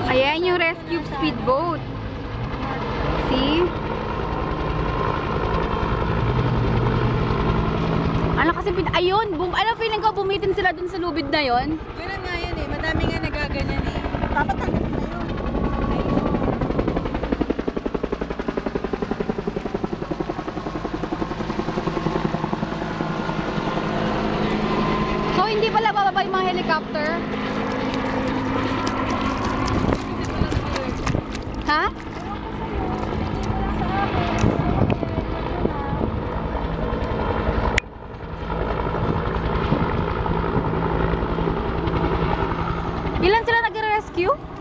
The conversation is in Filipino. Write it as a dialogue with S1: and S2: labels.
S1: Ayan yung rescue speedboat. See? Ano kasi ayun, ano feeling ko bumitin sila dun sa lubid na yon?
S2: Ganun nga yan eh, madami nga nagaganyan eh. Dapat hanggang na yun.
S1: So hindi pala bababa yung mga helicopter? Ha? Ilan sila nag-rescue?